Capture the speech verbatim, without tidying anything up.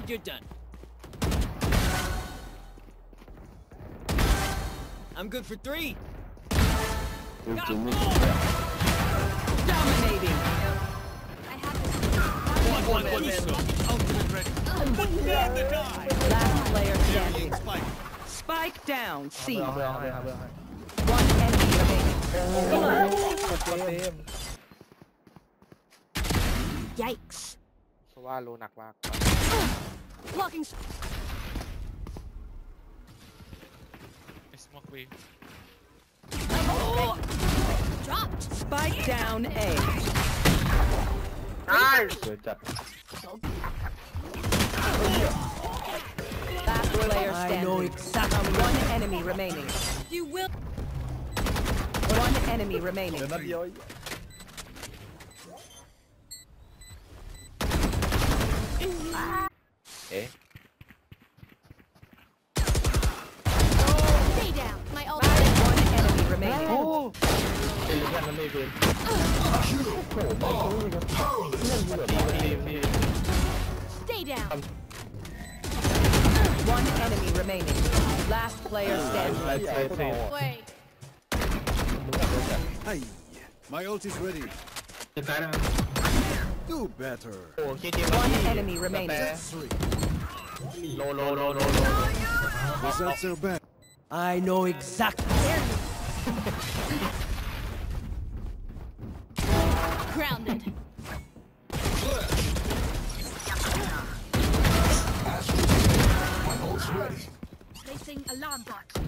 you're done. I'm good for three. Got four. Dominating. I have this. One, one, one, man. Ultimate ready. Put down the die. Last player standing. Spike. Spike down. C. เอาไปเอาไปเอาไปเอาไป One enemy remaining. ตัวเต็ม Yikes. เพราะว่าโลหนักมาก Blocking. Smoke wave. Dropped. Spike down A. ตายสวยจัด Last player I know standing. exactly. One enemy remaining. You will. One enemy remaining. เดี๋ยวนัดเดียวเอ๊ะ Stay down. My ult. One enemy remaining. เป็นเพื่อนมันไม่เป็นโอ้โหไม่รู้เลยครับเรื่องเหลือน้อยทีมที่ Stay down. One enemy remaining. Last player ไล่ standing. ไล่ไล่ไล่ Wait. มึงแบบนี้ Hey, my ult is ready. จะตายนะครับ Do better. โอ้เจเจ One enemy remaining. Three. โลโลโลโลโล Was that so bad? I know exactly. Grounded. Placing alarm bot.